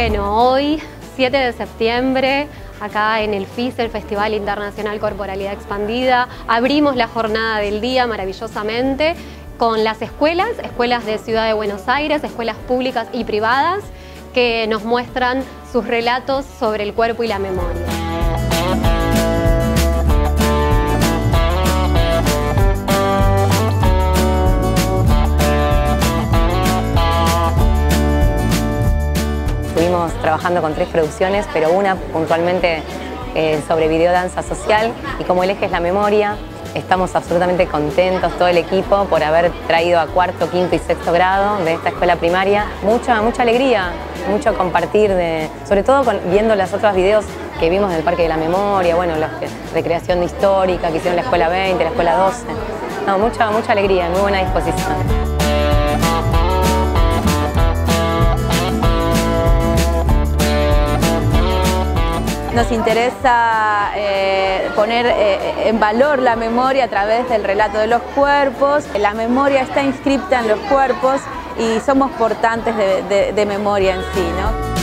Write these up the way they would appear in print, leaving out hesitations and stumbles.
Bueno, hoy, 7 de septiembre, acá en el FIS, el Festival Internacional Corporalidad Expandida, abrimos la jornada del día maravillosamente con las escuelas de Ciudad de Buenos Aires, escuelas públicas y privadas, que nos muestran sus relatos sobre el cuerpo y la memoria. Estuvimos trabajando con 3 producciones, pero una puntualmente sobre videodanza social, y como el eje es la memoria, estamos absolutamente contentos, todo el equipo, por haber traído a 4º, 5º y 6º grado de esta escuela primaria. Mucha alegría, mucho compartir, sobre todo viendo los otros videos que vimos del Parque de la Memoria, bueno, la recreación histórica que hicieron la Escuela 20, la Escuela 12. No, mucha alegría, muy buena disposición. Nos interesa poner en valor la memoria a través del relato de los cuerpos. La memoria está inscripta en los cuerpos y somos portantes de memoria en sí, ¿no?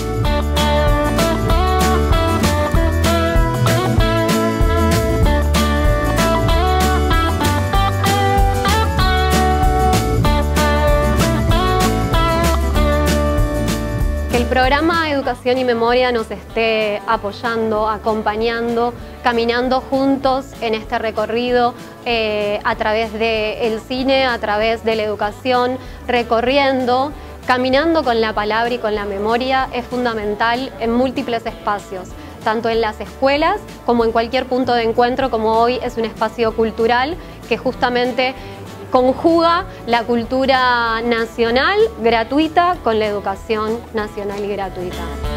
El programa Educación y Memoria nos esté apoyando, acompañando, caminando juntos en este recorrido a través del cine, a través de la educación, recorriendo, caminando con la palabra y con la memoria es fundamental en múltiples espacios, tanto en las escuelas como en cualquier punto de encuentro, como hoy es un espacio cultural que justamente conjuga la cultura nacional gratuita con la educación nacional y gratuita.